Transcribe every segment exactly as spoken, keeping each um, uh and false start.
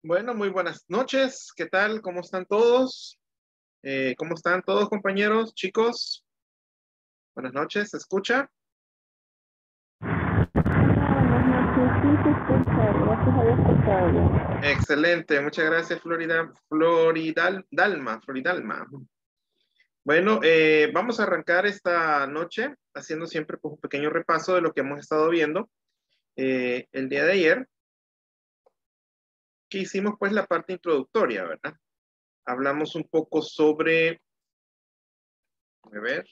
Bueno, muy buenas noches. ¿Qué tal? ¿Cómo están todos? Eh, ¿cómo están todos, compañeros, chicos? Buenas noches. ¿Se escucha? Buenas noches, sí se escucha, gracias a Dios que está bien. Excelente. Muchas gracias, Florida, Floridal, Dalma, Floridalma. Bueno, eh, vamos a arrancar esta noche haciendo siempre pues, un pequeño repaso de lo que hemos estado viendo eh, el día de ayer, que hicimos pues la parte introductoria, ¿verdad? Hablamos un poco sobre, a ver,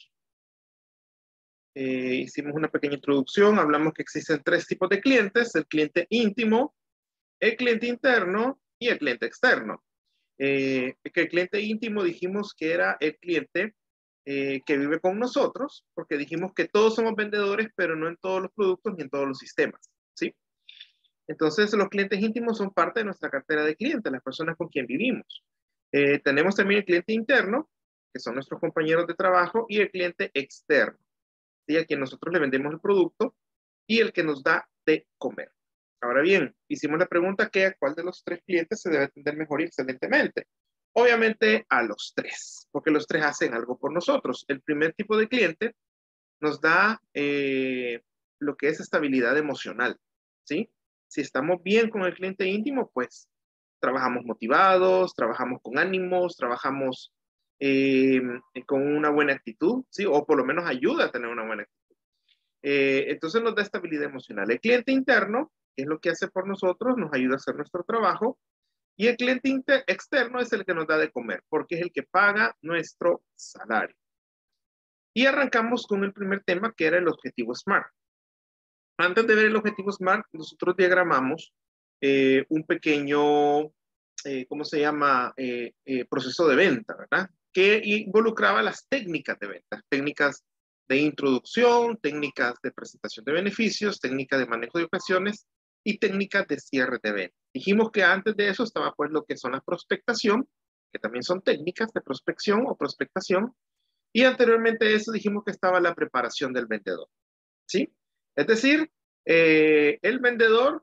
Eh, hicimos una pequeña introducción, hablamos que existen tres tipos de clientes: el cliente íntimo, el cliente interno y el cliente externo. Eh, que el cliente íntimo dijimos que era el cliente eh, que vive con nosotros, porque dijimos que todos somos vendedores, pero no en todos los productos ni en todos los sistemas, ¿sí? Entonces, los clientes íntimos son parte de nuestra cartera de clientes, las personas con quien vivimos. Eh, tenemos también el cliente interno, que son nuestros compañeros de trabajo, y el cliente externo, ¿sí? A quien nosotros le vendemos el producto y el que nos da de comer. Ahora bien, hicimos la pregunta que a cuál de los tres clientes se debe atender mejor y excelentemente. Obviamente a los tres, porque los tres hacen algo por nosotros. El primer tipo de cliente nos da eh, lo que es estabilidad emocional, ¿sí? Si estamos bien con el cliente íntimo, pues trabajamos motivados, trabajamos con ánimos, trabajamos eh, con una buena actitud, ¿sí? O por lo menos ayuda a tener una buena actitud. Eh, entonces nos da estabilidad emocional. El cliente interno, que es lo que hace por nosotros, nos ayuda a hacer nuestro trabajo. Y el cliente externo es el que nos da de comer, porque es el que paga nuestro salario. Y arrancamos con el primer tema, que era el objetivo SMART. Antes de ver el objetivo SMART, nosotros diagramamos eh, un pequeño, eh, ¿cómo se llama? Eh, eh, proceso de venta, ¿verdad? Que involucraba las técnicas de venta, técnicas de introducción, técnicas de presentación de beneficios, técnicas de manejo de ocasiones y técnicas de cierre de venta. Dijimos que antes de eso estaba pues lo que son la prospectación, que también son técnicas de prospección o prospectación, y anteriormente a eso dijimos que estaba la preparación del vendedor, ¿sí? Es decir, eh, el vendedor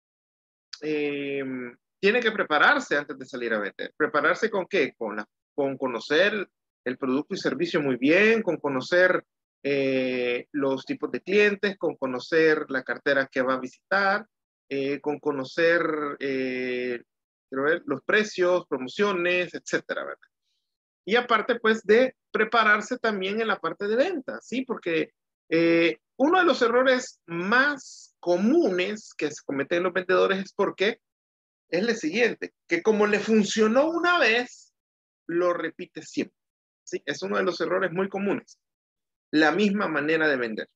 eh, tiene que prepararse antes de salir a vender. ¿Prepararse con qué? Con, la, con conocer el producto y servicio muy bien, con conocer eh, los tipos de clientes, con conocer la cartera que va a visitar, eh, con conocer eh, quiero ver, los precios, promociones, etcétera, ¿verdad? Y aparte, pues, de prepararse también en la parte de venta, ¿sí? Porque eh, uno de los errores más comunes que se cometen los vendedores es porque es el siguiente, que como le funcionó una vez, lo repite siempre, ¿sí? Es uno de los errores muy comunes. La misma manera de vender.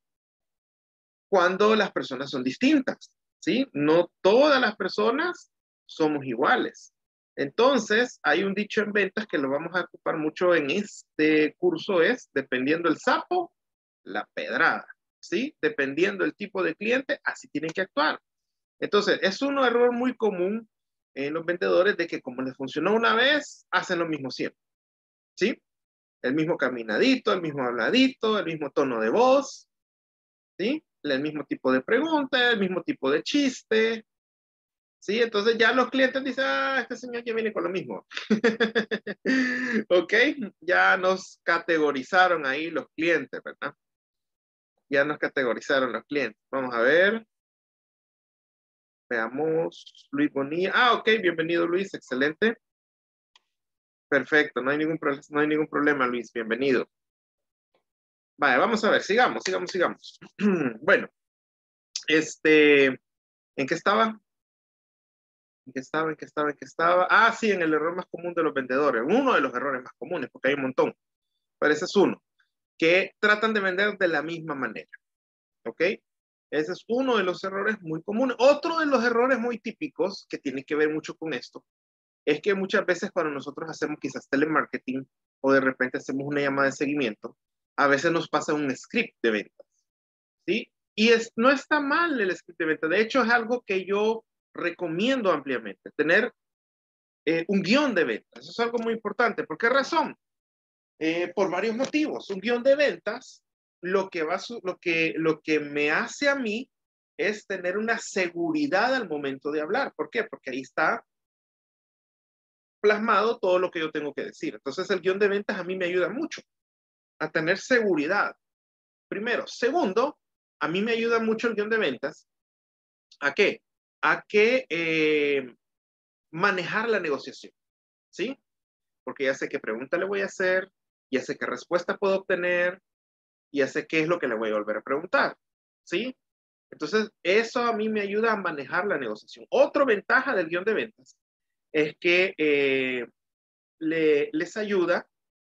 Cuando las personas son distintas, ¿sí? No todas las personas somos iguales. Entonces, hay un dicho en ventas que lo vamos a ocupar mucho en este curso, es dependiendo el sapo, la pedrada, ¿sí? Dependiendo el tipo de cliente, así tienen que actuar. Entonces, es un error muy común en los vendedores de que como les funcionó una vez, hacen lo mismo siempre, ¿sí? El mismo caminadito, el mismo habladito, el mismo tono de voz, ¿sí? El mismo tipo de pregunta, el mismo tipo de chiste, ¿sí? Entonces ya los clientes dicen, ah, este señor ya viene con lo mismo. ¿Ok? Ya nos categorizaron ahí los clientes, ¿verdad? Ya nos categorizaron los clientes. Vamos a ver. Veamos. Luis Bonilla. Ah, ok, bienvenido Luis, excelente. Perfecto, no hay ningún, pro no hay ningún problema, Luis, bienvenido. Vale, vamos a ver, sigamos, sigamos, sigamos. Bueno, este, ¿en qué estaba? ¿En qué estaba? ¿En qué estaba? ¿En qué estaba? Ah, sí, en el error más común de los vendedores. Uno de los errores más comunes, porque hay un montón. Pero ese es uno, que tratan de vender de la misma manera. ¿Ok? Ese es uno de los errores muy comunes. Otro de los errores muy típicos, que tiene que ver mucho con esto, es que muchas veces cuando nosotros hacemos quizás telemarketing o de repente hacemos una llamada de seguimiento, a veces nos pasa un script de ventas, ¿sí? Y es, no está mal el script de ventas. De hecho, es algo que yo recomiendo ampliamente, tener eh, un guión de ventas. Eso es algo muy importante. ¿Por qué razón? Eh, por varios motivos. Un guión de ventas, lo que, va su, lo, que, lo que me hace a mí es tener una seguridad al momento de hablar. ¿Por qué? Porque ahí está plasmado todo lo que yo tengo que decir. Entonces el guión de ventas a mí me ayuda mucho a tener seguridad. Primero. Segundo, a mí me ayuda mucho el guión de ventas. ¿A qué? A que eh, manejar la negociación, ¿sí? Porque ya sé qué pregunta le voy a hacer, ya sé qué respuesta puedo obtener, ya sé qué es lo que le voy a volver a preguntar, ¿sí? Entonces, eso a mí me ayuda a manejar la negociación. Otra ventaja del guión de ventas es que eh, le, les ayuda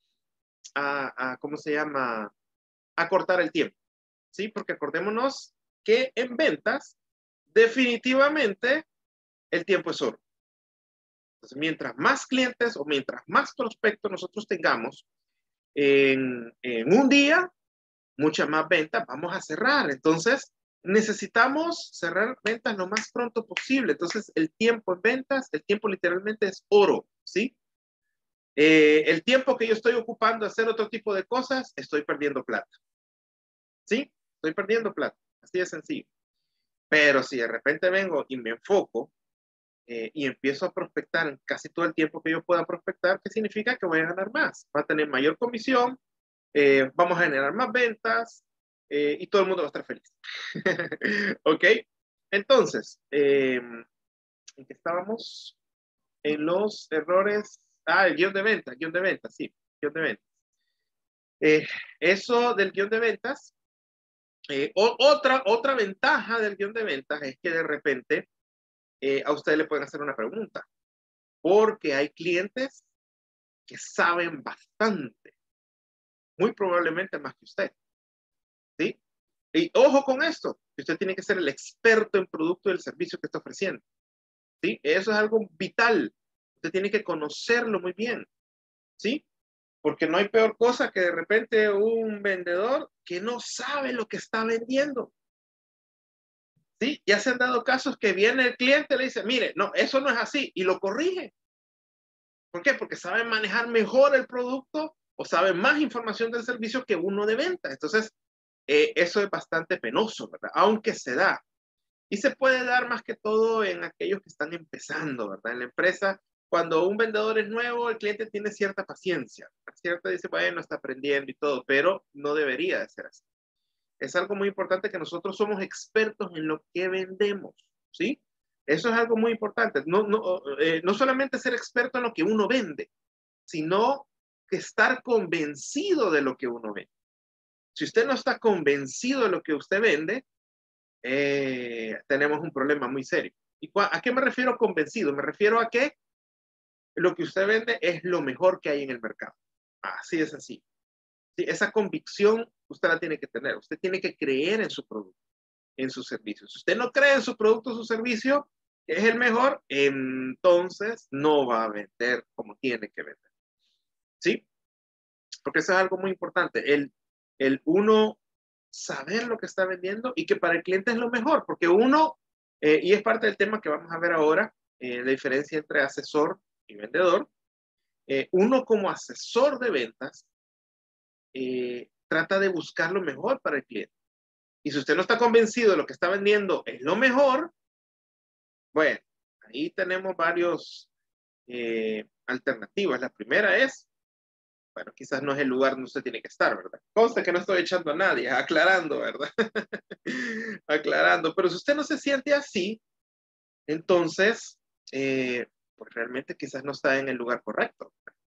a, a, ¿cómo se llama? A cortar el tiempo, ¿sí? Porque acordémonos que en ventas, definitivamente, el tiempo es oro. Entonces, mientras más clientes o mientras más prospectos nosotros tengamos en, en un día, muchas más ventas vamos a cerrar. Entonces, necesitamos cerrar ventas lo más pronto posible. Entonces, el tiempo en ventas, el tiempo literalmente es oro, ¿sí? Eh, el tiempo que yo estoy ocupando a hacer otro tipo de cosas, estoy perdiendo plata, ¿sí? Estoy perdiendo plata, así de sencillo. Pero si de repente vengo y me enfoco eh, y empiezo a prospectar en casi todo el tiempo que yo pueda prospectar, ¿qué significa? Que voy a ganar más, va a tener mayor comisión, eh, vamos a generar más ventas eh, y todo el mundo va a estar feliz. ¿Ok? Entonces, eh, ¿en qué estábamos? En los errores. Ah, el guión de ventas, guión de ventas, sí, guión de ventas. Eh, eso del guión de ventas, eh, o, otra, otra ventaja del guión de ventas es que de repente eh, a ustedes le pueden hacer una pregunta, porque hay clientes que saben bastante, muy probablemente más que usted, ¿sí? Y ojo con esto, que usted tiene que ser el experto en producto y el servicio que está ofreciendo, ¿sí? Eso es algo vital, usted tiene que conocerlo muy bien, ¿sí? Porque no hay peor cosa que de repente un vendedor que no sabe lo que está vendiendo, ¿sí? Ya se han dado casos que viene el cliente y le dice, mire, no, eso no es así, y lo corrige. ¿Por qué? Porque saben manejar mejor el producto o saben más información del servicio que uno de venta. Entonces, eh, eso es bastante penoso, ¿verdad? Aunque se da. Y se puede dar más que todo en aquellos que están empezando, ¿verdad? En la empresa, cuando un vendedor es nuevo, el cliente tiene cierta paciencia. Cierta dice, bueno, está aprendiendo y todo, pero no debería de ser así. Es algo muy importante que nosotros somos expertos en lo que vendemos, ¿sí? Eso es algo muy importante. No, no, eh, no solamente ser experto en lo que uno vende, sino que estar convencido de lo que uno vende. Si usted no está convencido de lo que usted vende, eh, tenemos un problema muy serio. ¿Y a qué me refiero convencido? Me refiero a que lo que usted vende es lo mejor que hay en el mercado. Así es así. Sí, esa convicción usted la tiene que tener. Usted tiene que creer en su producto, en sus servicios. Si usted no cree en su producto o su servicio, que es el mejor, entonces no va a vender como tiene que vender. ¿Sí? Porque eso es algo muy importante. El, el uno saber lo que está vendiendo y que para el cliente es lo mejor, porque uno, eh, y es parte del tema que vamos a ver ahora, eh, la diferencia entre asesor y vendedor, eh, uno como asesor de ventas eh, trata de buscar lo mejor para el cliente. Y si usted no está convencido de lo que está vendiendo es lo mejor, bueno, ahí tenemos varios eh, alternativas. La primera es, bueno, quizás no es el lugar donde usted tiene que estar, ¿verdad? Consta que no estoy echando a nadie, aclarando, ¿verdad? Aclarando. Pero si usted no se siente así, entonces, eh, pues realmente quizás no está en el lugar correcto,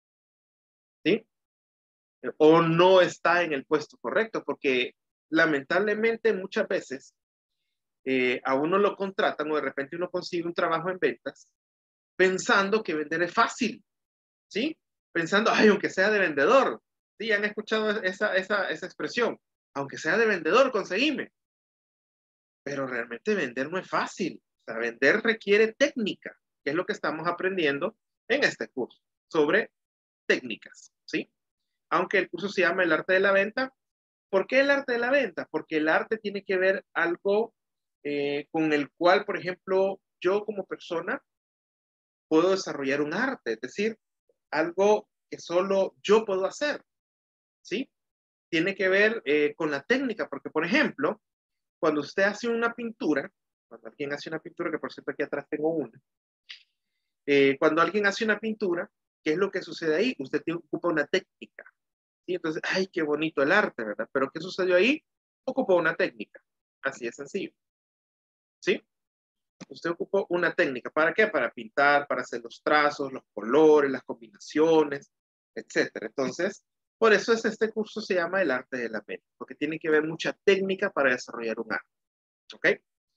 ¿sí? O no está en el puesto correcto, porque lamentablemente muchas veces eh, a uno lo contratan o de repente uno consigue un trabajo en ventas pensando que vender es fácil, ¿sí? Pensando, ay, aunque sea de vendedor, ¿sí? Han escuchado esa, esa, esa expresión, aunque sea de vendedor, conseguime. Pero realmente vender no es fácil, o sea, vender requiere técnica, que es lo que estamos aprendiendo en este curso, sobre técnicas, ¿sí? Aunque el curso se llama el arte de la venta. ¿Por qué el arte de la venta? Porque el arte tiene que ver algo eh, con el cual, por ejemplo, yo como persona puedo desarrollar un arte, es decir, algo que solo yo puedo hacer, ¿sí? Tiene que ver eh, con la técnica, porque, por ejemplo, cuando usted hace una pintura, cuando alguien hace una pintura, que por cierto aquí atrás tengo una, Eh, cuando alguien hace una pintura, ¿qué es lo que sucede ahí? Usted tiene, ocupa una técnica. ¿Sí? Entonces, ay, qué bonito el arte, ¿verdad? Pero ¿qué sucedió ahí? Ocupó una técnica. Así de sencillo. ¿Sí? Usted ocupó una técnica. ¿Para qué? Para pintar, para hacer los trazos, los colores, las combinaciones, etcétera. Entonces, por eso es este curso se llama el arte de la venta, porque tiene que ver mucha técnica para desarrollar un arte. ¿Ok?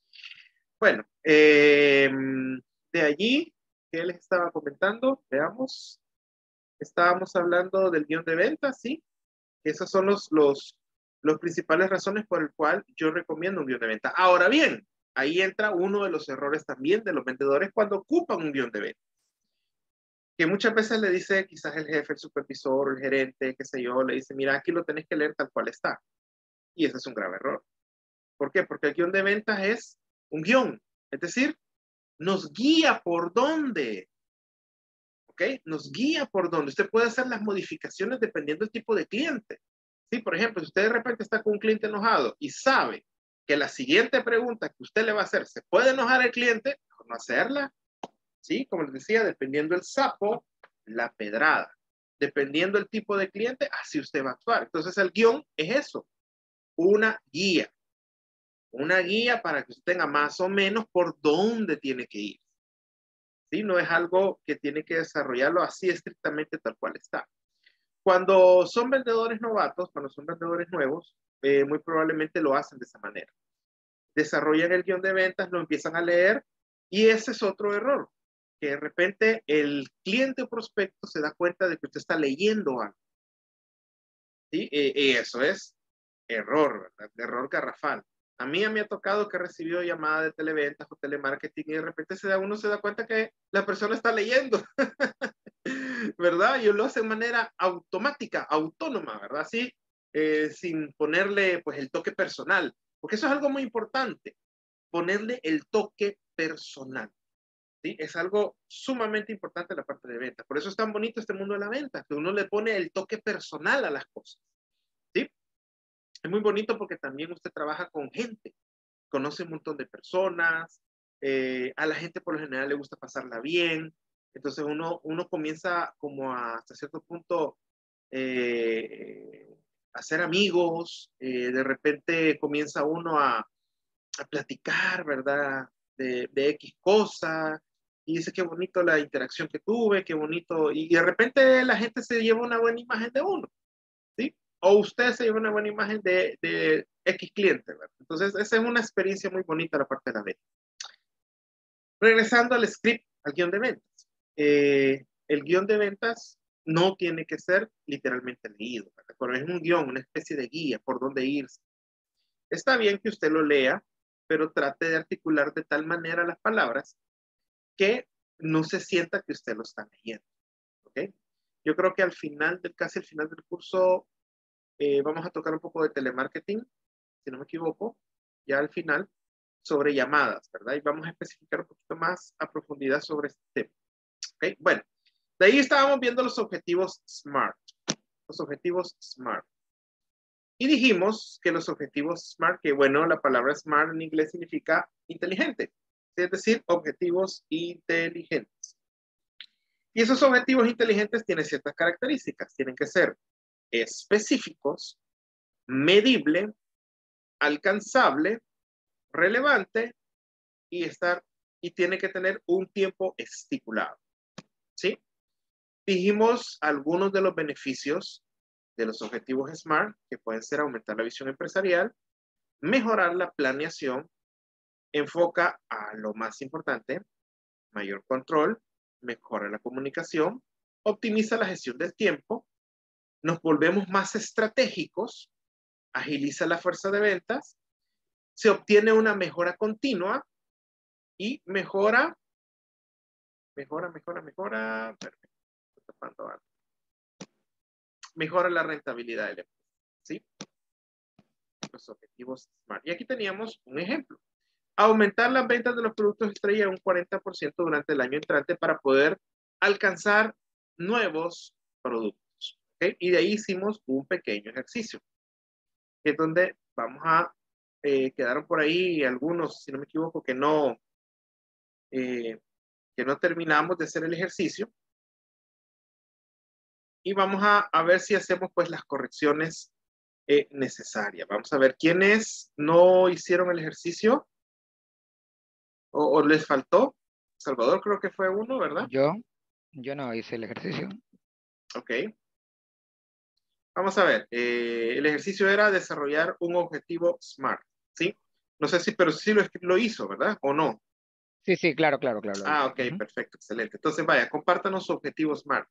Bueno, eh, de allí, ¿qué les estaba comentando? Veamos. Estábamos hablando del guión de ventas, ¿sí? Esas son los, los, los principales razones por el cual yo recomiendo un guión de venta. Ahora bien, ahí entra uno de los errores también de los vendedores cuando ocupan un guión de venta. Que muchas veces le dice quizás el jefe, el supervisor, el gerente, qué sé yo, le dice, mira, aquí lo tenés que leer tal cual está. Y ese es un grave error. ¿Por qué? Porque el guión de ventas es un guión. Es decir, nos guía por dónde. ¿Ok? Nos guía por dónde. Usted puede hacer las modificaciones dependiendo del tipo de cliente. Sí, por ejemplo, si usted de repente está con un cliente enojado y sabe que la siguiente pregunta que usted le va a hacer se puede enojar al cliente, mejor no hacerla. Sí, como les decía, dependiendo el sapo, la pedrada. Dependiendo el tipo de cliente, así usted va a actuar. Entonces el guión es eso, una guía. Una guía para que usted tenga más o menos por dónde tiene que ir. ¿Sí? No es algo que tiene que desarrollarlo así estrictamente tal cual está. Cuando son vendedores novatos, cuando son vendedores nuevos, eh, muy probablemente lo hacen de esa manera. Desarrollan el guión de ventas, lo empiezan a leer y ese es otro error, que de repente el cliente o prospecto se da cuenta de que usted está leyendo algo. ¿Sí? Y, y eso es error, ¿verdad? Error garrafal. A mí me ha tocado que he recibido llamadas de televentas o telemarketing y de repente se da, uno se da cuenta que la persona está leyendo, ¿verdad? Y lo hace de manera automática, autónoma, ¿verdad? Así, eh, sin ponerle pues el toque personal, porque eso es algo muy importante, ponerle el toque personal. ¿Sí? Es algo sumamente importante en la parte de venta. Por eso es tan bonito este mundo de la venta, que uno le pone el toque personal a las cosas. ¿Sí? Es muy bonito porque también usted trabaja con gente, conoce un montón de personas, eh, a la gente por lo general le gusta pasarla bien, entonces uno, uno comienza como a, hasta cierto punto eh, a ser amigos, eh, de repente comienza uno a, a platicar, ¿verdad? De, de X cosa, y dice qué bonito la interacción que tuve, qué bonito, y de repente la gente se lleva una buena imagen de uno. ¿Sí? O usted se lleva una buena imagen de, de X cliente, ¿verdad? Entonces, esa es una experiencia muy bonita la parte de la venta. Regresando al script, al guión de ventas. Eh, el guión de ventas no tiene que ser literalmente leído, ¿verdad? Pero es un guión, una especie de guía por dónde irse. Está bien que usted lo lea, pero trate de articular de tal manera las palabras que no se sienta que usted lo está leyendo. ¿Ok? Yo creo que al final, del, casi al final del curso, Eh, vamos a tocar un poco de telemarketing, si no me equivoco, ya al final, sobre llamadas, ¿verdad? Y vamos a especificar un poquito más a profundidad sobre este tema. ¿Ok? Bueno, de ahí estábamos viendo los objetivos SMART. Los objetivos SMART. Y dijimos que los objetivos SMART, que bueno, la palabra SMART en inglés significa inteligente, es decir, objetivos inteligentes. Y esos objetivos inteligentes tienen ciertas características. Tienen que ser específicos, medible, alcanzable, relevante y estar y tiene que tener un tiempo estipulado. ¿Sí? Dijimos algunos de los beneficios de los objetivos SMART, que pueden ser aumentar la visión empresarial, mejorar la planeación, enfoca a lo más importante, mayor control, mejora la comunicación, optimiza la gestión del tiempo, nos volvemos más estratégicos, agiliza la fuerza de ventas, se obtiene una mejora continua y mejora, mejora, mejora, mejora, perfecto, estoy tapando algo. Mejora la rentabilidad del empresa, ¿sí? Los objetivos SMART. Y aquí teníamos un ejemplo. Aumentar las ventas de los productos estrella en un cuarenta por ciento durante el año entrante para poder alcanzar nuevos productos. ¿Okay? Y de ahí hicimos un pequeño ejercicio, que es donde vamos a, eh, quedaron por ahí algunos, si no me equivoco, que no, eh, que no terminamos de hacer el ejercicio. Y vamos a, a ver si hacemos pues las correcciones eh, necesarias. Vamos a ver quiénes no hicieron el ejercicio o, o les faltó. Salvador creo que fue uno, ¿verdad? Yo, yo no hice el ejercicio. Ok. Vamos a ver. Eh, el ejercicio era desarrollar un objetivo SMART, ¿sí? No sé si, pero sí lo, lo hizo, ¿verdad? ¿O no? Sí, sí, claro, claro, claro. Ah, hice. ok, Uh-huh. perfecto, excelente. Entonces, vaya, compártanos su objetivo SMART.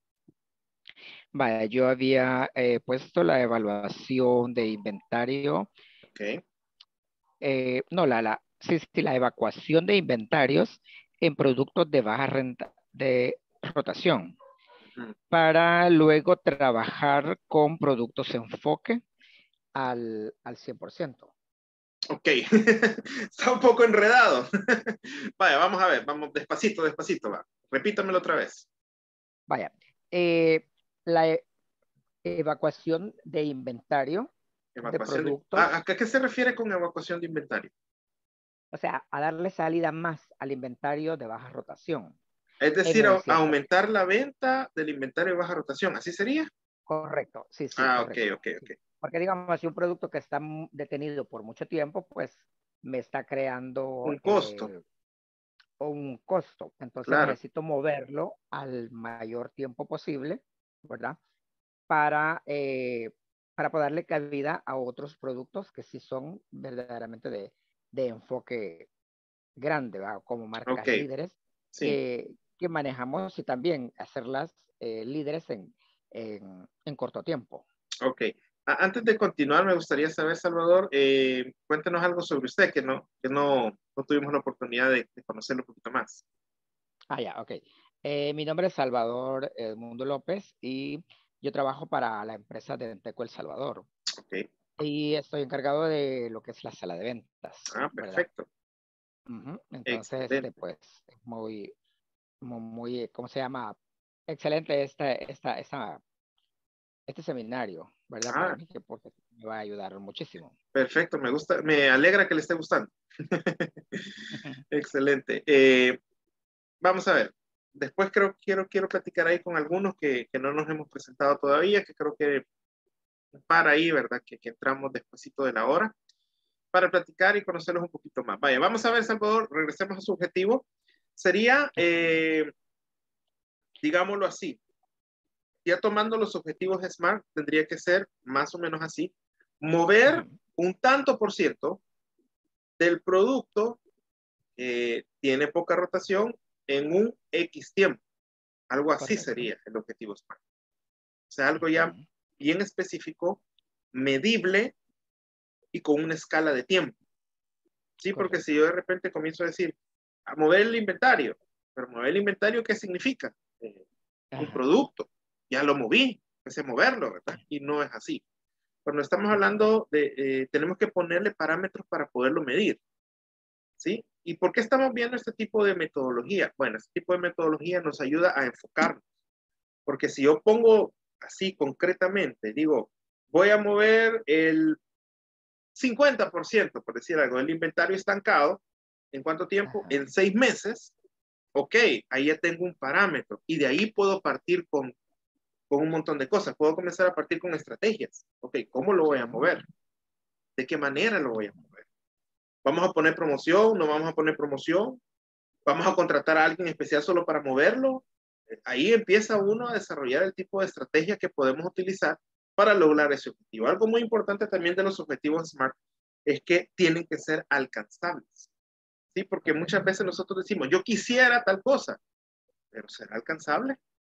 Vaya, yo había eh, puesto la evaluación de inventario. Ok. Eh, no, la, la, sí, sí, la evacuación de inventarios en productos de baja renta, de rotación, Uh-huh. para luego trabajar con productos enfoque al, al cien por ciento. Ok, está un poco enredado. Vaya, vamos a ver, vamos despacito, despacito, va. Repítamelo otra vez. Vaya, eh, la e- evacuación de inventario de Evacuación de... productos, ¿A, ¿A qué se refiere con evacuación de inventario? o sea, a darle salida más al inventario de baja rotación Es en decir, un a, cien por ciento. aumentar la venta del inventario de baja rotación, ¿así sería? Correcto, sí, sí, Ah, ok, correcto. ok, Sí. ok. Porque digamos, si un producto que está mu- detenido por mucho tiempo, pues me está creando Un costo, eh, un costo. Entonces claro. necesito moverlo al mayor tiempo posible, ¿verdad? Para, eh, para poderle cabida a otros productos que sí son verdaderamente de, de enfoque grande, ¿verdad? Como marcas Ok, líderes sí, que, que manejamos y también hacerlas eh, líderes en, en, en corto tiempo. ok. A- antes de continuar, me gustaría saber, Salvador, eh, cuéntenos algo sobre usted, que no, que no, no tuvimos la oportunidad de, de conocerlo un poquito más. Ah, ya, ok. Eh, mi nombre es Salvador Edmundo López y yo trabajo para la empresa de Denteco El Salvador. Ok. Y estoy encargado de lo que es la sala de ventas, Ah, ¿verdad? perfecto. Ujú. Entonces, este, Excelente. pues, es muy, muy, muy, ¿cómo se llama? Excelente esta, esta, esta, este seminario, ¿verdad? Para Ah, mí, que porque me va a ayudar muchísimo. perfecto. Me gusta, me alegra que le esté gustando. Excelente. Eh, vamos a ver. Después creo quiero quiero platicar ahí con algunos que, que no nos hemos presentado todavía, que creo que para ahí, ¿verdad? Que, que entramos despuesito de la hora para platicar y conocerlos un poquito más. Vaya, vamos a ver, Salvador, regresemos a su objetivo. Sería, eh, digámoslo así, ya tomando los objetivos de SMART, tendría que ser más o menos así, mover un tanto por ciento del producto que tiene poca rotación en un X tiempo. Algo así Correcto. sería el objetivo SMART. O sea, algo ya bien específico, medible y con una escala de tiempo. Sí, porque si Correcto. yo de repente comienzo a decir, a mover el inventario, pero mover el inventario, ¿qué significa? Eh, un Ajá. producto. Ya lo moví, empecé a moverlo, ¿verdad? Y no es así. Cuando estamos hablando de, eh, tenemos que ponerle parámetros para poderlo medir. ¿Sí? ¿Y por qué estamos viendo este tipo de metodología? Bueno, este tipo de metodología nos ayuda a enfocarnos. Porque si yo pongo así concretamente, digo, voy a mover el cincuenta por ciento, por decir algo, del inventario estancado, ¿en cuánto tiempo? Ajá. En seis meses. Ok, ahí ya tengo un parámetro y de ahí puedo partir con, con un montón de cosas. Puedo comenzar a partir con estrategias. Ok, ¿cómo lo voy Sí. a mover? ¿De qué manera lo voy a mover? ¿Vamos a poner promoción? ¿No vamos a poner promoción? ¿Vamos a contratar a alguien especial solo para moverlo? Ahí empieza uno a desarrollar el tipo de estrategia que podemos utilizar para lograr ese objetivo. Algo muy importante también de los objetivos SMART es que tienen que ser alcanzables. ¿Sí? Porque Correcto. muchas veces nosotros decimos, yo quisiera tal cosa, pero ¿será alcanzable?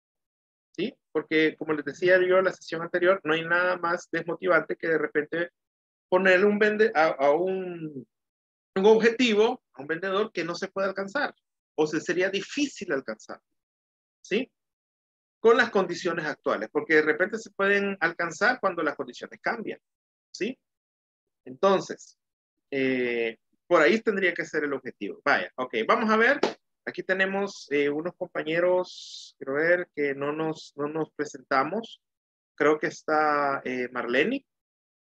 ¿Sí? Porque como les decía yo en la sesión anterior, no hay nada más desmotivante que de repente ponerle un vende a, a un, un objetivo a un vendedor que no se puede alcanzar o se sería difícil alcanzar. ¿Sí? Con las condiciones actuales, porque de repente se pueden alcanzar cuando las condiciones cambian, ¿sí? Entonces, eh, por ahí tendría que ser el objetivo. Vaya, ok, vamos a ver. Aquí tenemos eh, unos compañeros, quiero ver, que no nos, no nos presentamos. Creo que está eh, Marlene.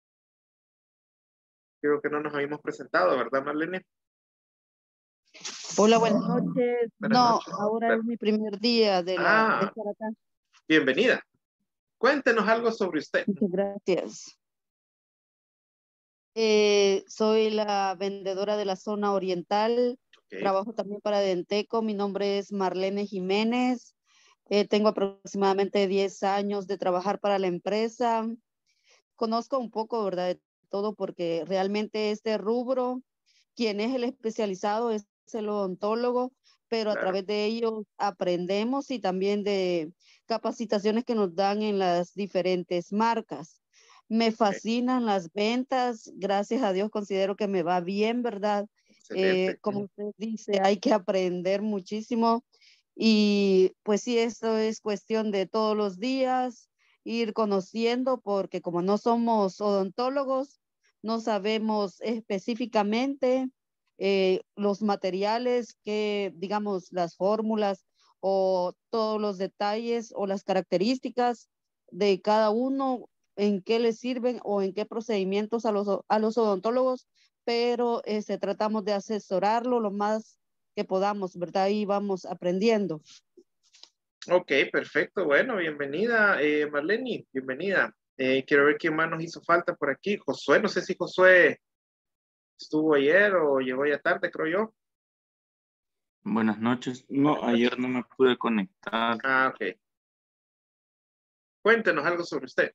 Creo que no nos habíamos presentado, ¿verdad, Marlene? Hola, buenas noches. Buenas No, noches. ahora Bueno, es mi primer día de, la, de ah, estar acá. bienvenida. Cuéntenos algo sobre usted. Muchas gracias. Eh, soy la vendedora de la zona oriental. Ok, Trabajo también para Denteco. Mi nombre es Marlene Jiménez. Eh, tengo aproximadamente diez años de trabajar para la empresa. Conozco un poco, ¿verdad? De todo porque realmente este rubro, quien es el especializado es el odontólogo, pero a claro. través de ellos aprendemos y también de capacitaciones que nos dan en las diferentes marcas. Me Ok, fascinan las ventas, gracias a Dios considero que me va bien, ¿verdad? Eh, excelente. como usted dice, hay que aprender muchísimo y pues sí, esto es cuestión de todos los días ir conociendo, porque como no somos odontólogos, no sabemos específicamente eh, los materiales que, digamos, las fórmulas o todos los detalles o las características de cada uno, en qué les sirven o en qué procedimientos a los, a los odontólogos, pero este, tratamos de asesorarlo lo más que podamos, ¿verdad? Y vamos aprendiendo. Ok, perfecto. Bueno, bienvenida, eh, Marlene, bienvenida. Eh, quiero ver quién más nos hizo falta por aquí. Josué, no sé si Josué estuvo ayer o llegó ya tarde, creo yo. Buenas noches. Buenas No, ayer noches. no me pude conectar. Ah, ok. Cuéntenos algo sobre usted.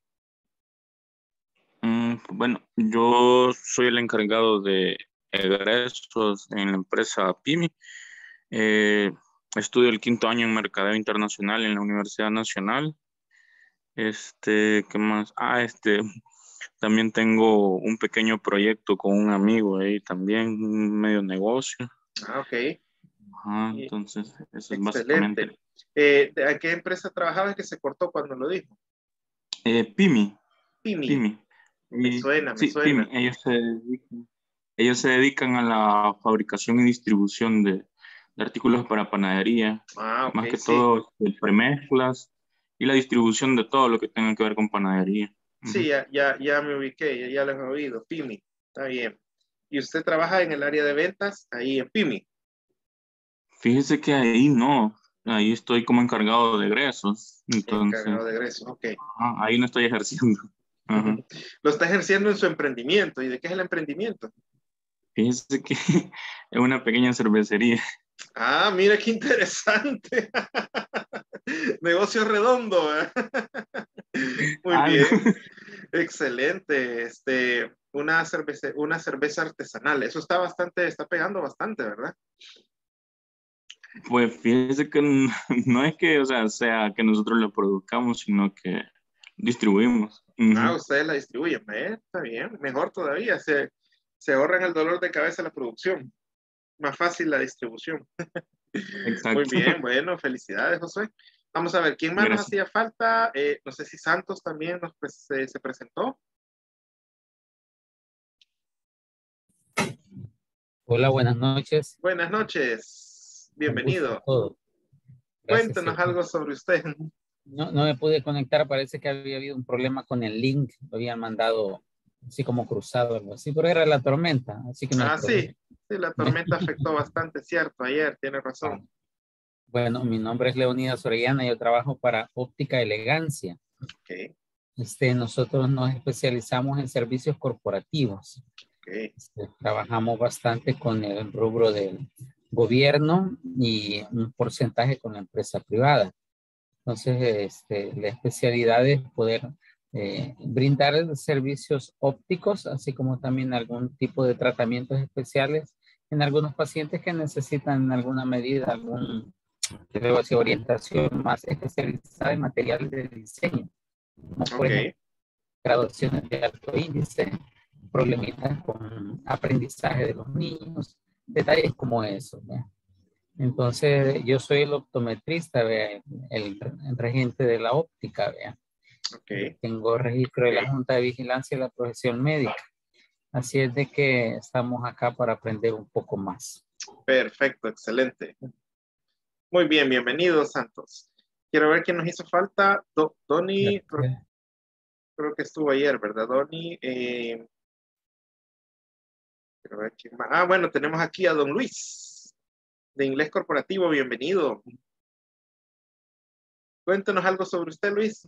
Mm, bueno, yo soy el encargado de egresos en la empresa PYME. Eh, Estudio el quinto año en Mercadeo Internacional en la Universidad Nacional. Este, ¿qué más? Ah, este, también tengo un pequeño proyecto con un amigo ahí también, un medio negocio. Ah, ok. Ajá, Y- entonces, eso es básicamente. excelente. Eh, ¿de- ¿a qué empresa trabajaba que se cortó cuando lo dijo? Eh, PYME, Pimi. PYME. Me Y, suena, me sí, PYME, suena. ellos se dedican, ellos se dedican a la fabricación y distribución de, de artículos para panadería, Ah, ok, más que sí. todo de premezclas y la distribución de todo lo que tenga que ver con panadería. Sí, Ujú. ya, ya, ya me ubiqué, ya, ya lo he oído. Pimi. Está bien. ¿Y usted trabaja en el área de ventas ahí en Pimi? Fíjese que ahí no, ahí estoy como encargado de egresos, Encargado entonces, de egresos, ok. ajá, ahí no estoy ejerciendo. Ajá. Lo está ejerciendo en su emprendimiento. ¿Y de qué es el emprendimiento? Fíjese que es una pequeña cervecería. Ah, mira qué interesante. Negocio redondo, ¿eh? Muy Algo. bien. Excelente. Este, una cerveza, una cerveza artesanal. Eso está bastante, está pegando bastante, ¿verdad? Pues fíjese que n- no es que, o sea, sea que nosotros lo produzcamos, sino que distribuimos. Ah, Ujú. ustedes la distribuyen. ¿Eh? Está bien. Mejor todavía. Se, se ahorran el dolor de cabeza la producción. Más fácil la distribución. Muy Exacto. bien. Bueno, felicidades, José. Vamos a ver, ¿quién más nos Gracias. hacía falta? Eh, no sé si Santos también nos, pues, se, se presentó. Hola, buenas noches. Buenas noches. Un gusto a Bienvenido. todos. Gracias. Cuéntanos eh. algo sobre usted. No, no me pude conectar, parece que había habido un problema con el link, lo habían mandado así como cruzado, algo así, pero era la tormenta, así que no hay Ah, sí. problema. Sí, la tormenta afectó bastante, cierto, ayer, tiene Ah, razón. bueno, mi nombre es Leonidas Orellana, yo trabajo para Óptica Elegancia. Ok, Este, nosotros nos especializamos en servicios corporativos. ok, Este, trabajamos bastante con el rubro del gobierno y un porcentaje con la empresa privada. Entonces, este, la especialidad es poder eh, brindar servicios ópticos, así como también algún tipo de tratamientos especiales en algunos pacientes que necesitan en alguna medida algún creo así, orientación más especializada en materiales de diseño, como por ok, ejemplo graduaciones de alto índice, problemitas con aprendizaje de los niños, detalles como eso, ¿no? Entonces, yo soy el optometrista, vea, el, el regente de la óptica, vea. ok. Tengo registro de la Junta de Vigilancia de la Profesión Médica. Así es de que estamos acá para aprender un poco más. Perfecto, excelente. Muy bien, bienvenido, Santos. Quiero ver quién nos hizo falta. Do- Donny, creo, Gracias. creo que estuvo ayer, ¿verdad, Donny? Eh, quiero ver quién más. Ah, bueno, tenemos aquí a Don Luis. de inglés corporativo, bienvenido. Cuéntanos algo sobre usted, Luis.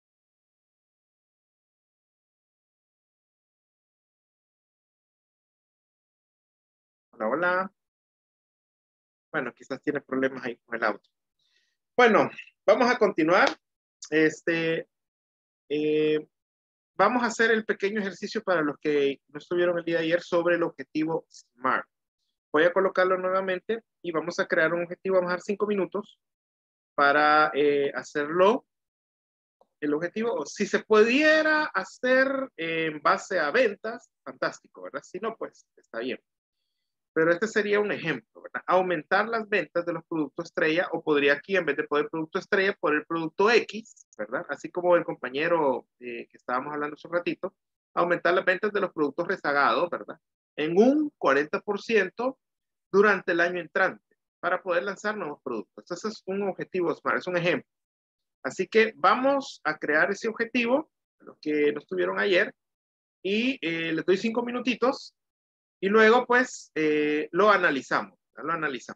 Hola, hola. Bueno, quizás tiene problemas ahí con el audio. Bueno, vamos a continuar. Este, eh, vamos a hacer el pequeño ejercicio para los que no estuvieron el día de ayer sobre el objetivo SMART. Voy a colocarlo nuevamente y vamos a crear un objetivo. Vamos a dar cinco minutos para eh, hacerlo. El objetivo, si se pudiera hacer en base a ventas, fantástico, ¿verdad? Si no, pues está bien. Pero este sería un ejemplo, ¿verdad? Aumentar las ventas de los productos estrella, o podría aquí, en vez de poner producto estrella, poner producto X, ¿verdad? Así como el compañero eh, que estábamos hablando hace un ratito, aumentar las ventas de los productos rezagados, ¿verdad? En un cuarenta por ciento durante el año entrante, para poder lanzar nuevos productos. Ese es un objetivo SMART, es un ejemplo. Así que vamos a crear ese objetivo, los que no estuvieron ayer, y eh, les doy cinco minutitos y luego pues eh, lo analizamos, lo analizamos.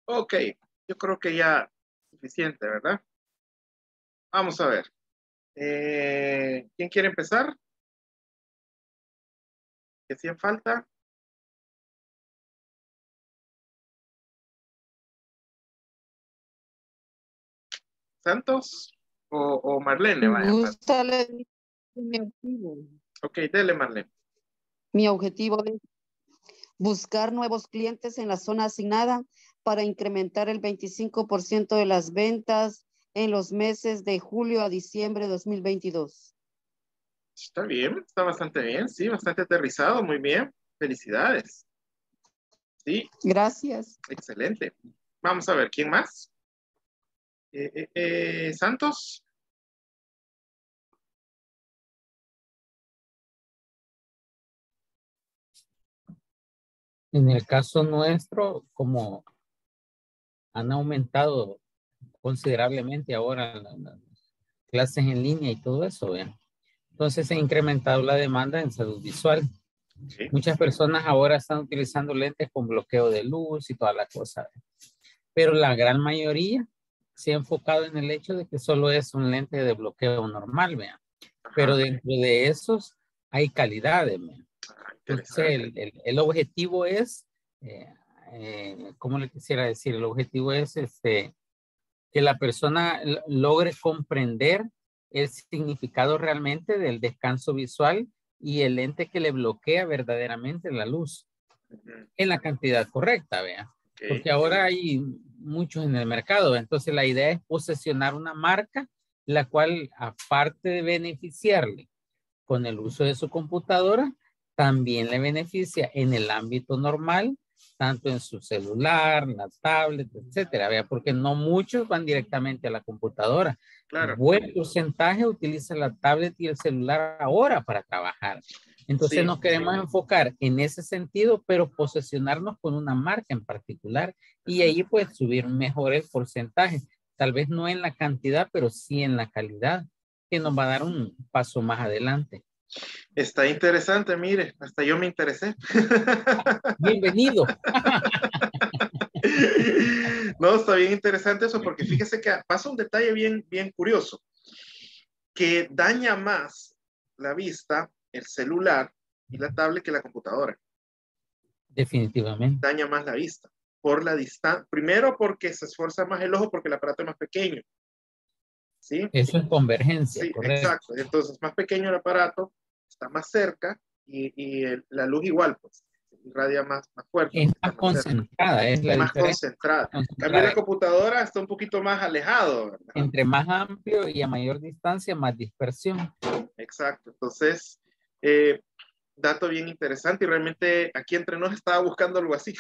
Ok, yo creo que ya suficiente, ¿verdad? Vamos a ver. Eh, ¿quién quiere empezar? ¿Qué hacía falta? ¿Santos o, o Marlene? Vaya, pues. Gusta leer mi objetivo. Ok, dele, Marlene. Mi objetivo es buscar nuevos clientes en la zona asignada para incrementar el veinticinco por ciento de las ventas en los meses de julio a diciembre de dos mil veintidós. Está bien, está bastante bien, sí, bastante aterrizado, muy bien. Felicidades. Sí, Gracias. excelente. Vamos a ver, ¿quién más? Eh, eh, eh, ¿Santos? En el caso nuestro, como han aumentado considerablemente ahora las, las clases en línea y todo eso, ¿vean? Entonces se ha incrementado la demanda en salud visual. Sí. Muchas personas ahora están utilizando lentes con bloqueo de luz y toda la cosa, ¿vean? Pero la gran mayoría se ha enfocado en el hecho de que solo es un lente de bloqueo normal, vean. Pero dentro de esos hay calidades, vean. Entonces el, el, el objetivo es, eh, eh, ¿cómo le quisiera decir? El objetivo es este, que la persona logre comprender el significado realmente del descanso visual y el lente que le bloquea verdaderamente la luz en la cantidad correcta, vea. Okay. Porque ahora hay muchos en el mercado, entonces la idea es posesionar una marca la cual, aparte de beneficiarle con el uso de su computadora, también le beneficia en el ámbito normal, tanto en su celular, la tablet, etcétera, ¿vea? Porque no muchos van directamente a la computadora. Claro. Buen porcentaje utiliza la tablet y el celular ahora para trabajar. Entonces sí, nos queremos sí. enfocar en ese sentido, pero posesionarnos con una marca en particular y ahí pues subir mejor el porcentaje. Tal vez no en la cantidad, pero sí en la calidad, que nos va a dar un paso más adelante. Está interesante, mire, hasta yo me interesé. Bienvenido. No, está bien interesante eso, porque fíjese que pasa un detalle bien, bien curioso, que daña más la vista, el celular y la tablet que la computadora. Definitivamente. Daña más la vista, por la distancia. Primero porque se esfuerza más el ojo porque el aparato es más pequeño. ¿Sí? Eso es convergencia, sí, correcto. Exacto. Entonces, más pequeño el aparato, está más cerca y, y el, la luz igual, pues, irradia más, más fuerte. Es más, más concentrada, es la más diferencia. Concentrada. concentrada. También la computadora está un poquito más alejado, ¿verdad? Entre más amplio y a mayor distancia, más dispersión. Exacto. Entonces, eh, dato bien interesante y realmente aquí entre nos estaba buscando algo así.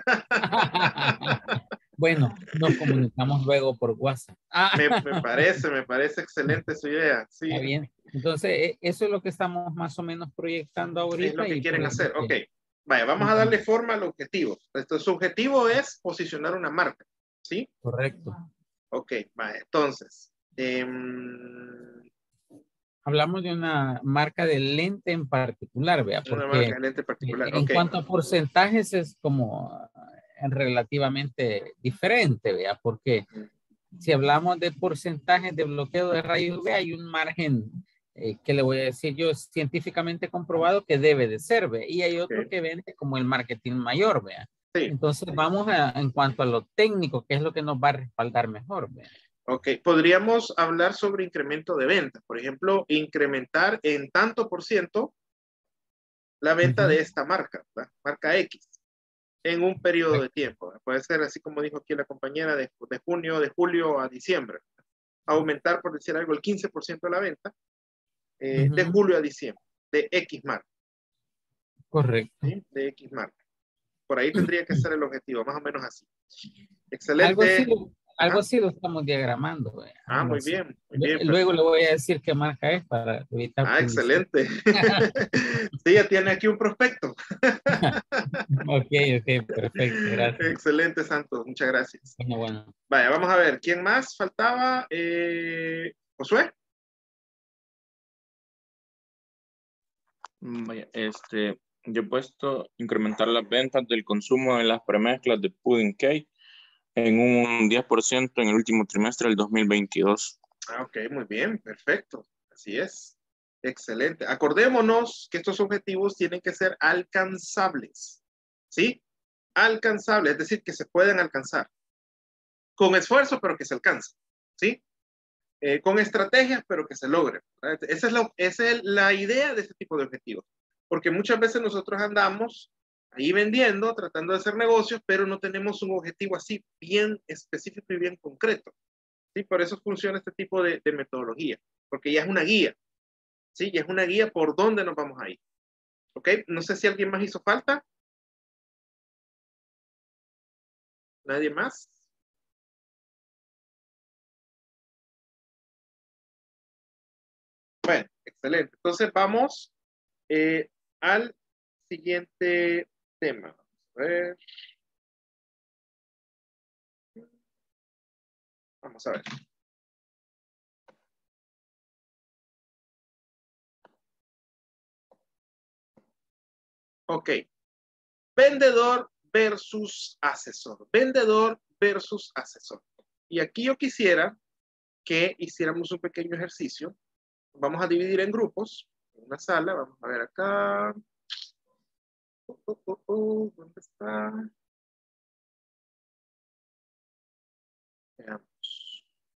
Bueno, nos comunicamos luego por WhatsApp. Me, me parece, me parece excelente su idea. Sí. Está bien. Entonces, eso es lo que estamos más o menos proyectando ahorita. Es lo que y quieren hacer. que... Ok. Vaya, vamos a darle forma al objetivo. Entonces, su objetivo es posicionar una marca. ¿Sí? Correcto. Ok, vaya. Entonces, eh... hablamos de una marca de lente en particular, vea, porque una marca de lente particular. en Okay. cuanto a porcentajes es como relativamente diferente, vea, porque si hablamos de porcentajes de bloqueo de rayos U V, hay un margen eh, que le voy a decir yo, científicamente comprobado que debe de ser, vea, y hay otro okay. que vende como el marketing mayor, vea. Sí. Entonces vamos a, en cuanto a lo técnico, que es lo que nos va a respaldar mejor, vea. Ok, podríamos hablar sobre incremento de ventas. Por ejemplo, incrementar en tanto por ciento la venta uh-huh. de esta marca, ¿verdad? Marca X, en un periodo de tiempo. Puede ser así como dijo aquí la compañera, de, de junio, de julio a diciembre. Aumentar, por decir algo, el quince por ciento de la venta eh, uh-huh. de julio a diciembre, de X marca. Correcto. ¿Sí? De X marca. Por ahí tendría que ser el objetivo, más o menos así. Excelente. Algo así, algo así lo estamos diagramando. Eh. Ah, muy así. bien, muy bien. Luego le voy a decir qué marca es para evitar. Ah, excelente. Sí, ya tiene aquí un prospecto. Ok, ok, perfecto, gracias. Excelente, Santos, muchas gracias. Bueno, bueno. Vaya, vamos a ver, ¿quién más faltaba? Eh, ¿Josué? Vaya, este, yo he puesto incrementar las ventas del consumo de las premezclas de pudding cake en un diez por ciento en el último trimestre del dos mil veintidós. Ah, ok, muy bien, perfecto. Así es. Excelente. Acordémonos que estos objetivos tienen que ser alcanzables. ¿Sí? Alcanzables, es decir, que se pueden alcanzar. Con esfuerzo, pero que se alcance. ¿Sí? Eh, con estrategias, pero que se logren. Esa es, la, esa es la idea de este tipo de objetivos. Porque muchas veces nosotros andamos ahí vendiendo, tratando de hacer negocios, pero no tenemos un objetivo así bien específico y bien concreto. ¿Sí? Por eso funciona este tipo de, de metodología, porque ya es una guía. ¿Sí? Ya es una guía por dónde nos vamos a ir. ¿Ok? No sé si alguien más hizo falta. ¿Nadie más? Bueno, excelente. Entonces vamos eh, al siguiente tema. Vamos a ver. Vamos a ver. Ok. Vendedor versus asesor. Vendedor versus asesor. Y aquí yo quisiera que hiciéramos un pequeño ejercicio. Vamos a dividir en grupos. En una sala. Vamos a ver acá. Uh, uh, uh, uh, ¿Dónde está? Veamos.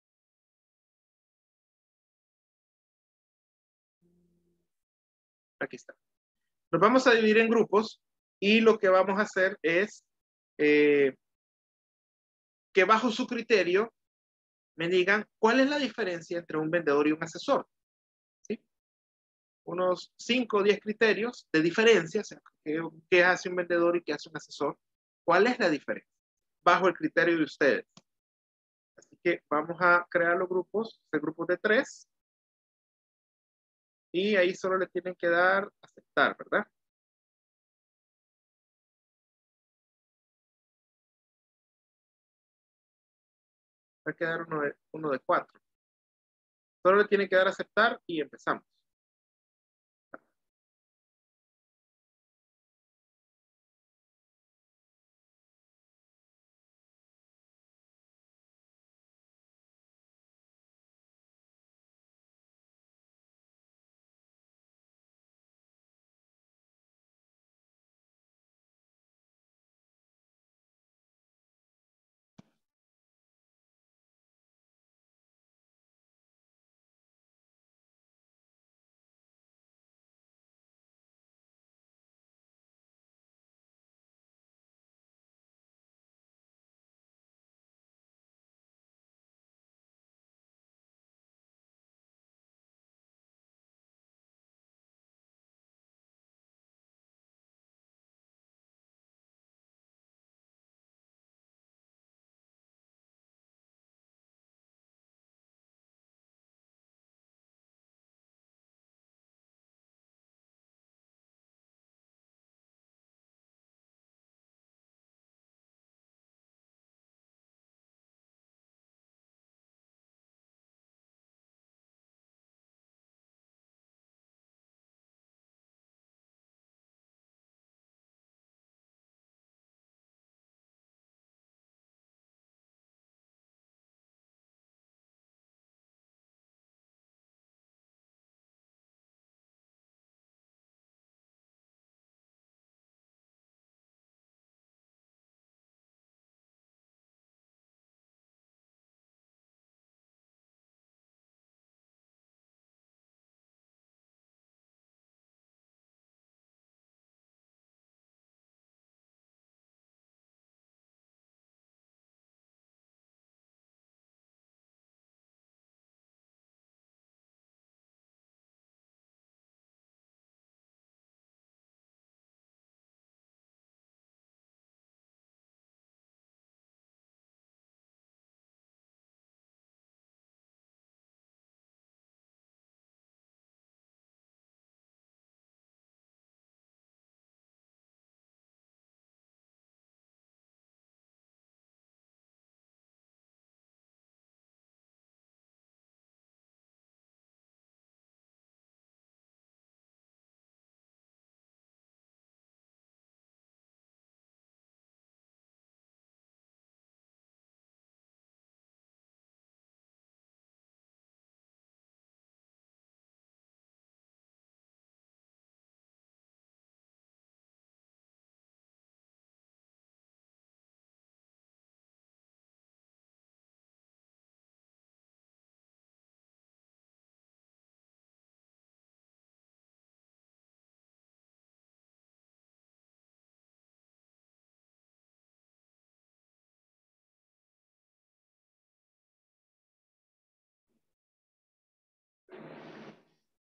Aquí está. Nos vamos a dividir en grupos y lo que vamos a hacer es eh, que bajo su criterio me digan cuál es la diferencia entre un vendedor y un asesor. ¿Sí? Unos cinco o diez criterios de diferencia, o sea, ¿qué, qué hace un vendedor y qué hace un asesor? ¿Cuál es la diferencia? Bajo el criterio de ustedes. Así que vamos a crear los grupos, de grupos de tres, y ahí solo le tienen que dar aceptar, ¿verdad? Va a quedar uno de, uno de cuatro. Solo le tienen que dar aceptar y empezamos.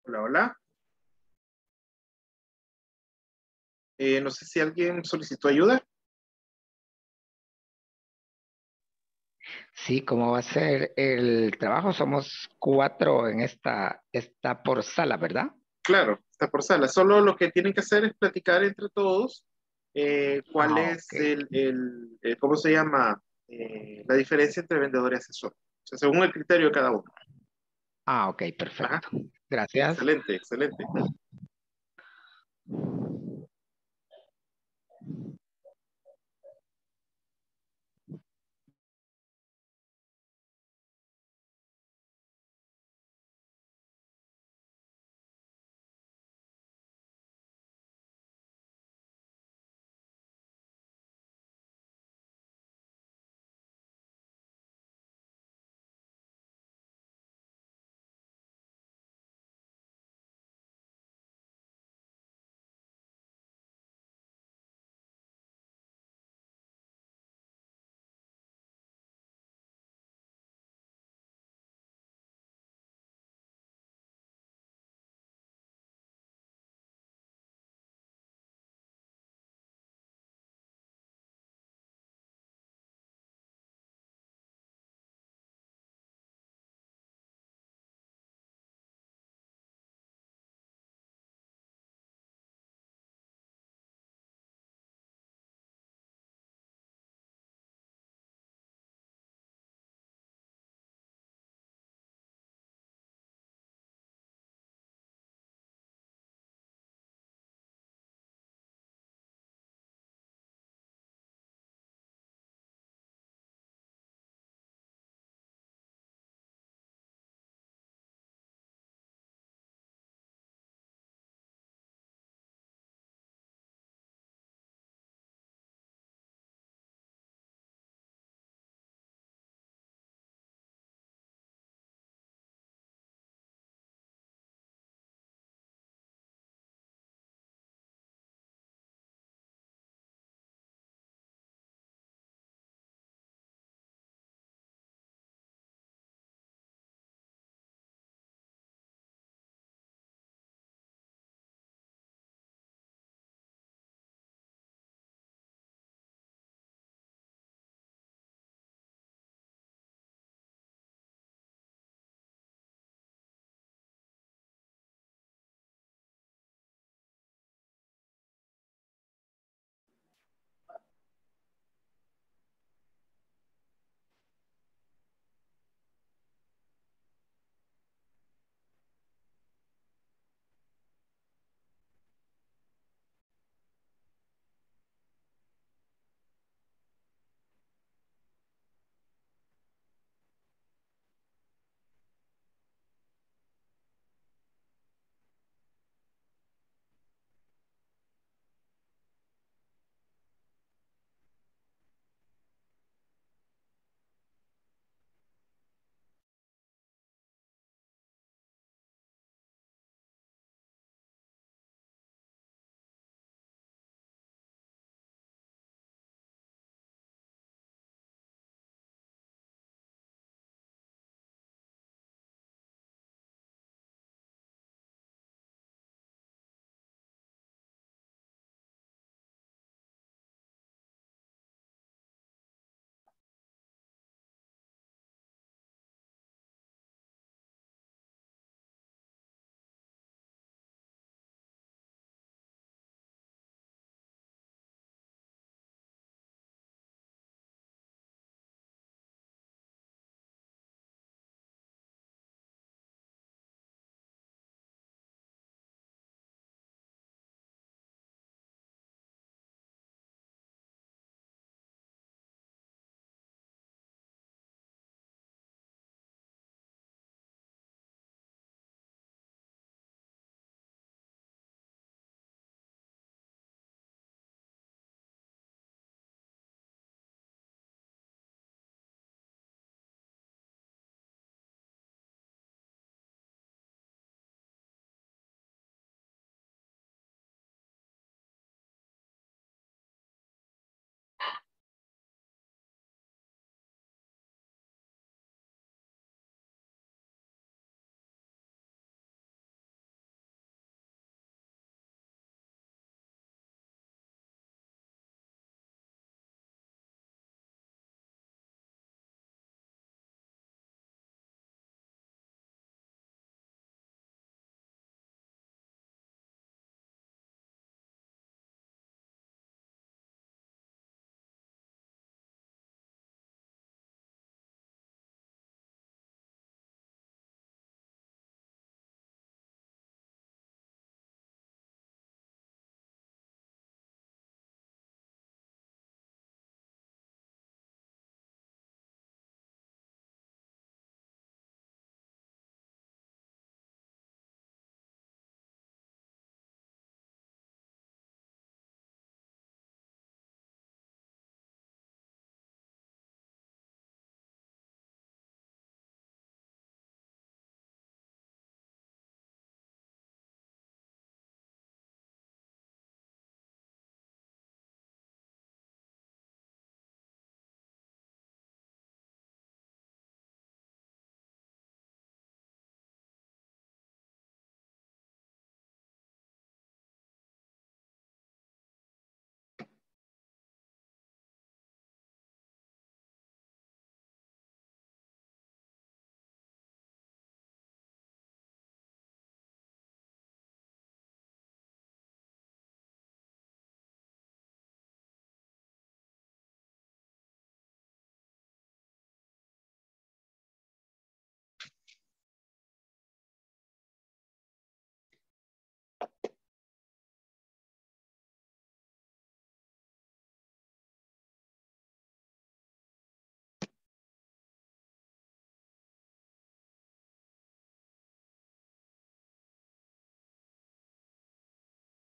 Hola, hola. Eh, no sé si alguien solicitó ayuda. Sí, ¿cómo va a ser el trabajo? Somos cuatro en esta, está por sala, ¿verdad? Claro, está por sala. Solo lo que tienen que hacer es platicar entre todos eh, cuál Ah, es ok. el, el- el- ¿cómo se llama? Eh, la diferencia entre vendedor y asesor. O sea, según el criterio de cada uno. Ah, ok, Ajá. perfecto. Gracias. Excelente, excelente.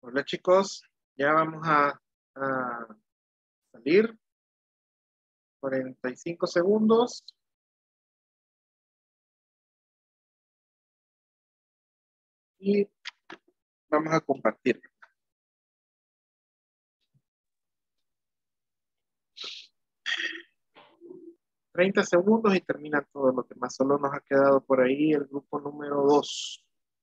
Hola chicos, ya vamos a, a salir. cuarenta y cinco segundos. Y vamos a compartir. treinta segundos y termina todo lo demás. Solo nos ha quedado por ahí el grupo número dos.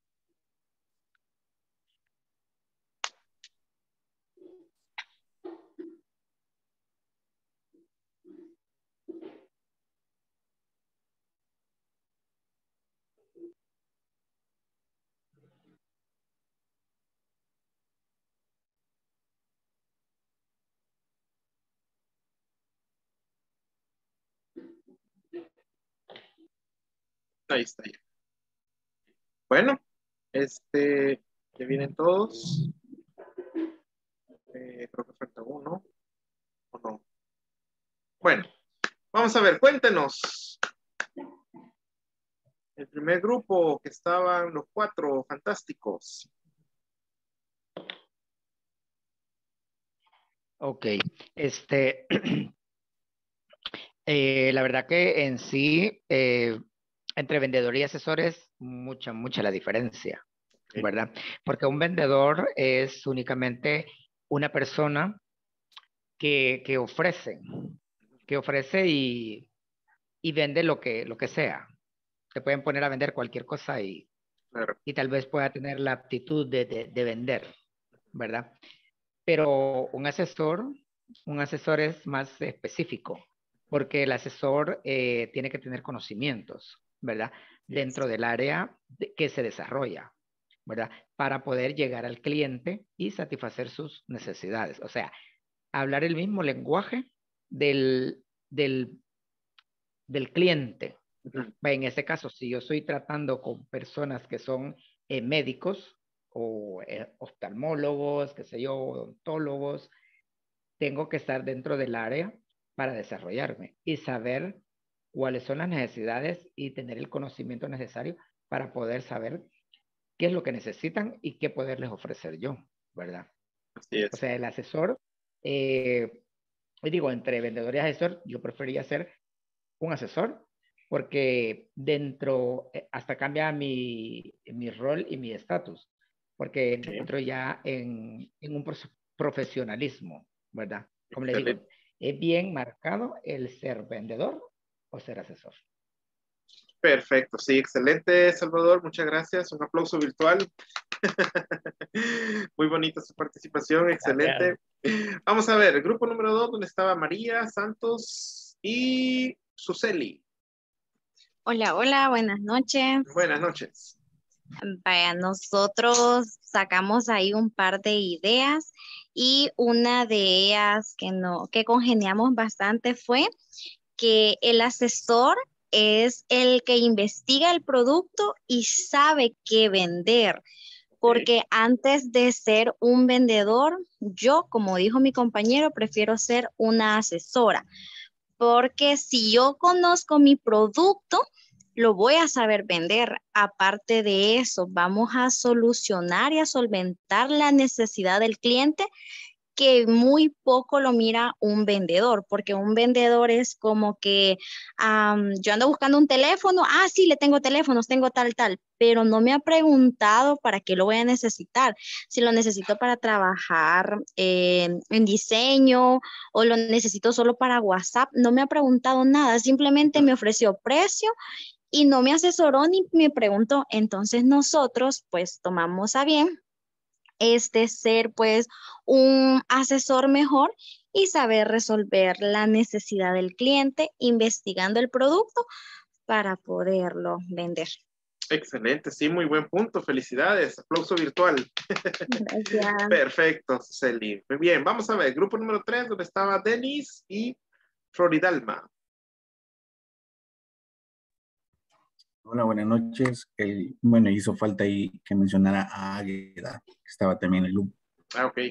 Ahí está ya. Bueno, este, ya vienen todos. Eh, creo que falta uno. ¿O no? Bueno, vamos a ver, cuéntenos. El primer grupo que estaban los cuatro fantásticos. Ok, este, eh, la verdad que en sí, eh, entre vendedor y asesores, mucha, mucha la diferencia, Okay. ¿verdad? Porque un vendedor es únicamente una persona que, que ofrece, que ofrece y, y vende lo que, lo que sea. Te pueden poner a vender cualquier cosa y, Claro. y tal vez pueda tener la aptitud de, de, de vender, ¿verdad? Pero un asesor, un asesor es más específico, porque el asesor eh, tiene que tener conocimientos, ¿verdad? Yes. Dentro del área de, que se desarrolla, ¿verdad? Para poder llegar al cliente y satisfacer sus necesidades. O sea, hablar el mismo lenguaje del, del, del cliente. Uh-huh. En este caso, si yo estoy tratando con personas que son eh, médicos o eh, oftalmólogos, qué sé yo, odontólogos, tengo que estar dentro del área para desarrollarme y saber cuáles son las necesidades y tener el conocimiento necesario para poder saber qué es lo que necesitan y qué poderles ofrecer yo, ¿verdad? Así es. O sea, el asesor, eh, digo, entre vendedor y asesor, yo prefería ser un asesor porque dentro, eh, hasta cambia mi, mi rol y mi estatus, porque Sí. entro ya en, en un profesionalismo, ¿verdad? Como Excelente. le digo, es bien marcado el ser vendedor o ser asesor. Perfecto, sí, excelente, Salvador, muchas gracias. Un aplauso virtual. Muy bonita su participación, excelente. Gracias. Vamos a ver, el grupo número dos, donde estaba María, Santos y Suseli. Hola, hola, buenas noches. Buenas noches. Vaya, nosotros sacamos ahí un par de ideas y una de ellas que no, que congeniamos bastante fue que el asesor es el que investiga el producto y sabe qué vender. Porque antes de ser un vendedor, yo, como dijo mi compañero, prefiero ser una asesora. Porque si yo conozco mi producto, lo voy a saber vender. Aparte de eso, vamos a solucionar y a solventar la necesidad del cliente, que muy poco lo mira un vendedor, porque un vendedor es como que um, yo ando buscando un teléfono, ah, sí, le tengo teléfonos, tengo tal, tal, pero no me ha preguntado para qué lo voy a necesitar, si lo necesito para trabajar eh, en diseño o lo necesito solo para WhatsApp, no me ha preguntado nada, simplemente me ofreció precio y no me asesoró ni me preguntó. Entonces nosotros pues tomamos a bien este ser pues un asesor mejor y saber resolver la necesidad del cliente investigando el producto para poderlo vender. Excelente, sí, muy buen punto, felicidades, aplauso virtual. Gracias. Perfecto, Celi. Muy bien, vamos a ver, grupo número tres, donde estaba Denis y Floridalma. Hola, buenas noches. El, bueno, hizo falta ahí que mencionara a Águeda, que estaba también en el grupo. Ah, ok.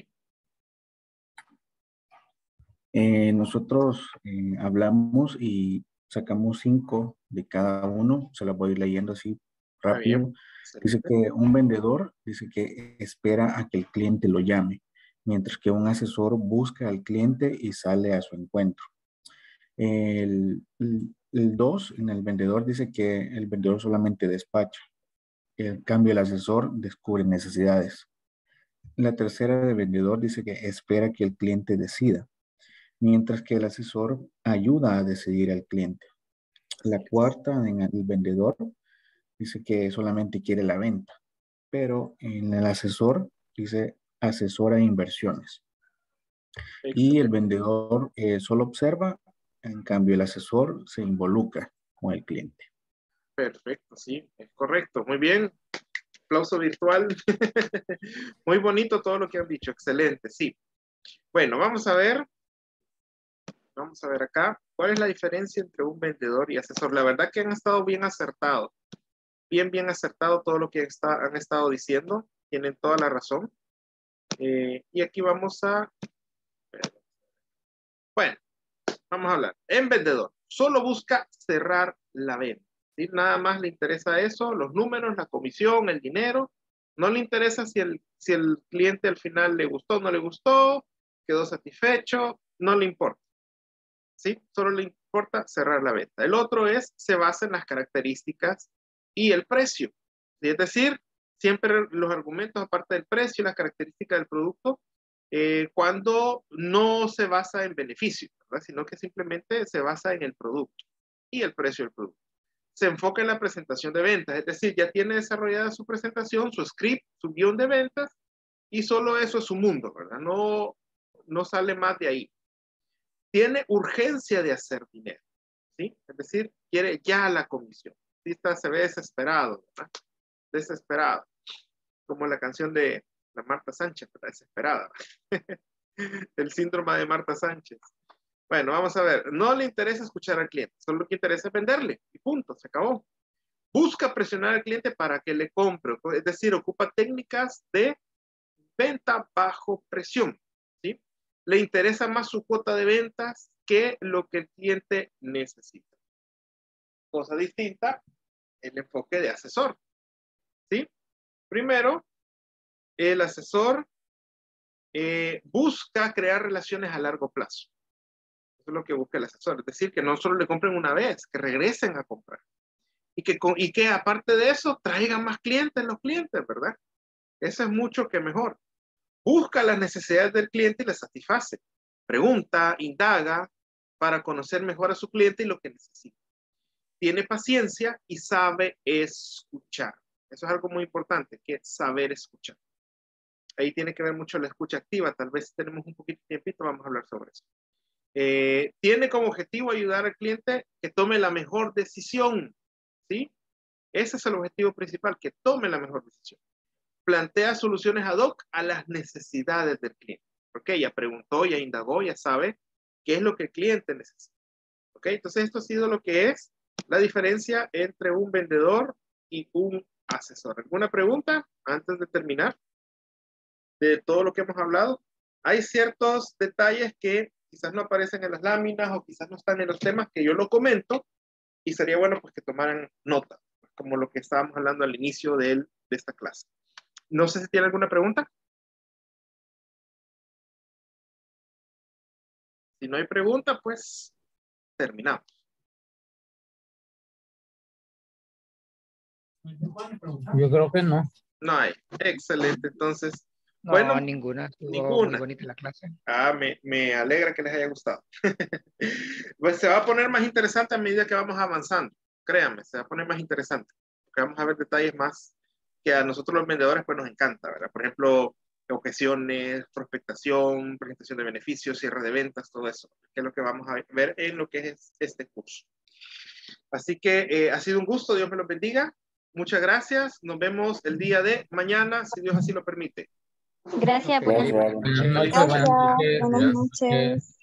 Eh, nosotros eh, hablamos y sacamos cinco de cada uno. Se las voy a ir leyendo así rápido. Dice que un vendedor dice que espera a que el cliente lo llame, mientras que un asesor busca al cliente y sale a su encuentro. El dos, en el vendedor, dice que el vendedor solamente despacha. En cambio, el asesor descubre necesidades. La tercera de vendedor dice que espera que el cliente decida, mientras que el asesor ayuda a decidir al cliente. La cuarta, en el vendedor, dice que solamente quiere la venta, pero en el asesor dice asesora inversiones. Y el vendedor eh, solo observa, en cambio el asesor se involucra con el cliente. Perfecto, sí, es correcto. Muy bien. Aplauso virtual. Muy bonito todo lo que han dicho. Excelente, sí. Bueno, vamos a ver. Vamos a ver acá. ¿Cuál es la diferencia entre un vendedor y asesor? La verdad que han estado bien acertados. Bien, bien acertado todo lo que está, han estado diciendo. Tienen toda la razón. Eh, y aquí vamos a... Bueno, vamos a hablar. En vendedor, solo busca cerrar la venta. ¿Sí? Nada más le interesa eso, los números, la comisión, el dinero. No le interesa si el, si el cliente al final le gustó o no le gustó, quedó satisfecho, no le importa. ¿Sí? Solo le importa cerrar la venta. El otro es, se basa en las características y el precio. ¿Sí? Es decir, siempre los argumentos, aparte del precio y las características del producto, eh, cuando no se basa en beneficio, ¿verdad? Sino que simplemente se basa en el producto y el precio del producto. Se enfoca en la presentación de ventas, es decir, ya tiene desarrollada su presentación, su script, su guión de ventas, y solo eso es su mundo, ¿verdad? No, no sale más de ahí. Tiene urgencia de hacer dinero, ¿sí? Es decir, quiere ya la comisión. Sí, está, se ve desesperado, ¿verdad? Desesperado. Como la canción de la Marta Sánchez, ¿verdad? Desesperada. El síndrome de Marta Sánchez. Bueno, vamos a ver. No le interesa escuchar al cliente, solo lo que interesa es venderle. Y punto, se acabó. Busca presionar al cliente para que le compre. Es decir, ocupa técnicas de venta bajo presión. ¿Sí? Le interesa más su cuota de ventas que lo que el cliente necesita. Cosa distinta, el enfoque de asesor. ¿Sí? Primero, el asesor eh, busca crear relaciones a largo plazo. Eso es lo que busca el asesor. Es decir, que no solo le compren una vez, que regresen a comprar. Y que, y que aparte de eso, traigan más clientes los clientes, ¿verdad? Eso es mucho que mejor. Busca las necesidades del cliente y las satisface. Pregunta, indaga para conocer mejor a su cliente y lo que necesita. Tiene paciencia y sabe escuchar. Eso es algo muy importante, que es saber escuchar. Ahí tiene que ver mucho la escucha activa. Tal vez si tenemos un poquito de tiempito, vamos a hablar sobre eso. Eh, tiene como objetivo ayudar al cliente que tome la mejor decisión, ¿sí? Ese es el objetivo principal, que tome la mejor decisión. Plantea soluciones ad hoc a las necesidades del cliente. ¿Ok? Ya preguntó, ya indagó, ya sabe qué es lo que el cliente necesita. ¿Ok? Entonces esto ha sido lo que es la diferencia entre un vendedor y un asesor. ¿Alguna pregunta antes de terminar de todo lo que hemos hablado? Hay ciertos detalles que quizás no aparecen en las láminas o quizás no están en los temas que yo lo comento y sería bueno pues que tomaran nota, como lo que estábamos hablando al inicio de, él, de esta clase. No sé si tiene alguna pregunta. Si no hay pregunta, pues terminamos. Yo creo que no. No hay. Excelente. Entonces, no, bueno. ninguna. Estuvo ninguna. Muy bonita la clase. Ah, me, me alegra que les haya gustado. Pues se va a poner más interesante a medida que vamos avanzando. Créanme, se va a poner más interesante. Porque vamos a ver detalles más que a nosotros los vendedores pues nos encanta, ¿verdad? Por ejemplo, objeciones, prospectación, presentación de beneficios, cierre de ventas, todo eso, que es lo que vamos a ver en lo que es este curso. Así que eh, ha sido un gusto, Dios me los bendiga. Muchas gracias, nos vemos el día de mañana, si Dios así lo permite. Gracias, buenas noches. Buenas noches. Buenas noches.